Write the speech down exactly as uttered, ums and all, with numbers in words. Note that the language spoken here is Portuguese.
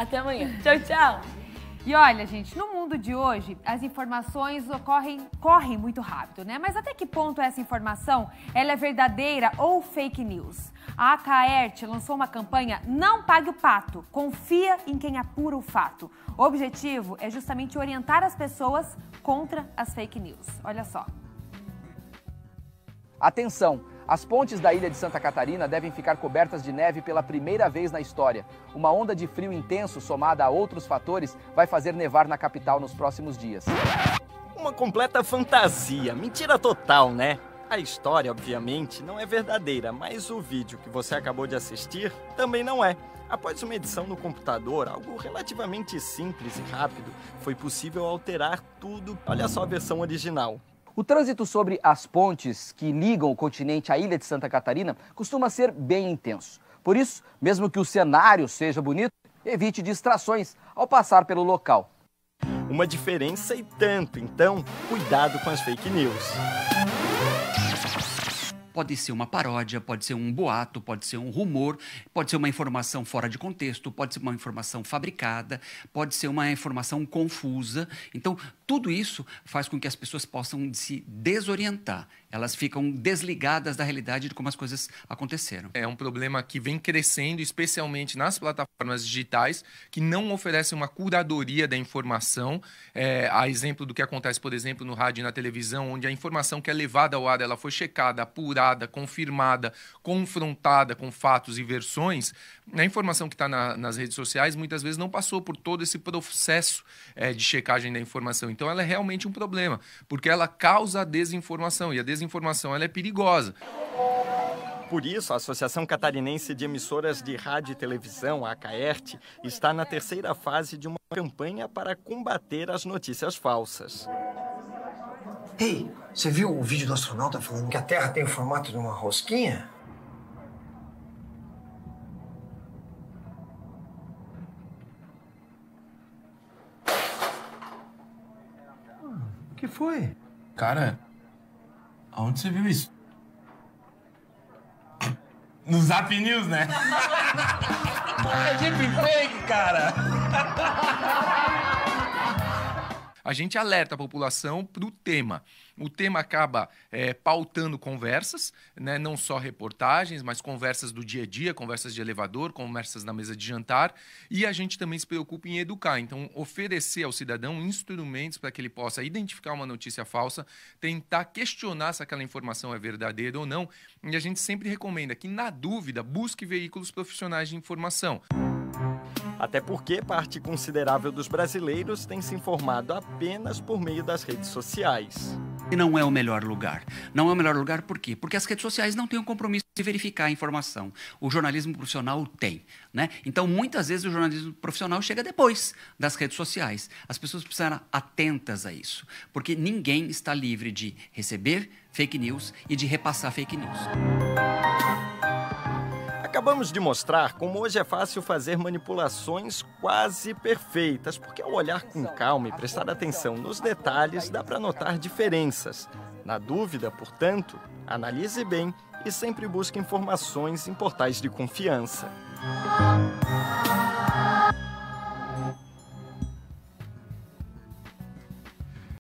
Até amanhã. Tchau, tchau. E olha, gente, no mundo de hoje, as informações ocorrem, correm muito rápido, né? Mas até que ponto essa informação ela é verdadeira ou fake news? A Acaerte lançou uma campanha Não Pague o Pato, confia em quem apura o fato. O objetivo é justamente orientar as pessoas contra as fake news. Olha só. Atenção! As pontes da ilha de Santa Catarina devem ficar cobertas de neve pela primeira vez na história. Uma onda de frio intenso, somada a outros fatores, vai fazer nevar na capital nos próximos dias. Uma completa fantasia, mentira total, né? A história, obviamente, não é verdadeira, mas o vídeo que você acabou de assistir também não é. Após uma edição no computador, algo relativamente simples e rápido, foi possível alterar tudo. Olha só a versão original. O trânsito sobre as pontes que ligam o continente à ilha de Santa Catarina costuma ser bem intenso. Por isso, mesmo que o cenário seja bonito, evite distrações ao passar pelo local. Uma diferença e tanto, então, cuidado com as fake news. Pode ser uma paródia, pode ser um boato, pode ser um rumor, pode ser uma informação fora de contexto, pode ser uma informação fabricada, pode ser uma informação confusa. Então, tudo isso faz com que as pessoas possam se desorientar. Elas ficam desligadas da realidade de como as coisas aconteceram. É um problema que vem crescendo, especialmente nas plataformas digitais, que não oferecem uma curadoria da informação. É, a exemplo do que acontece, por exemplo, no rádio e na televisão, onde a informação que é levada ao ar, ela foi checada, apurada, confirmada, confrontada com fatos e versões. A informação que está na, nas redes sociais, muitas vezes não passou por todo esse processo é, de checagem da informação. Então, ela é realmente um problema, porque ela causa a desinformação, e a desinformação ela é perigosa. Por isso, a Associação Catarinense de Emissoras de Rádio e Televisão, a Acaerte, está na terceira fase de uma campanha para combater as notícias falsas. Ei, você viu o vídeo do astronauta falando que a Terra tem o formato de uma rosquinha? O que foi? Cara, aonde você viu isso? No Zap News, né? É deepfake, cara! A gente alerta a população para o tema. O tema acaba é, pautando conversas, né? Não só reportagens, mas conversas do dia a dia, conversas de elevador, conversas na mesa de jantar. E a gente também se preocupa em educar. Então, oferecer ao cidadão instrumentos para que ele possa identificar uma notícia falsa, tentar questionar se aquela informação é verdadeira ou não. E a gente sempre recomenda que, na dúvida, busque veículos profissionais de informação. Até porque parte considerável dos brasileiros tem se informado apenas por meio das redes sociais. E não é o melhor lugar. Não é o melhor lugar por quê? Porque as redes sociais não têm o compromisso de verificar a informação. O jornalismo profissional tem, né? Então, muitas vezes o jornalismo profissional chega depois das redes sociais. As pessoas precisam estar atentas a isso, porque ninguém está livre de receber fake news e de repassar fake news. Acabamos de mostrar como hoje é fácil fazer manipulações quase perfeitas, porque ao olhar com calma e prestar atenção nos detalhes, dá para notar diferenças. Na dúvida, portanto, analise bem e sempre busque informações em portais de confiança.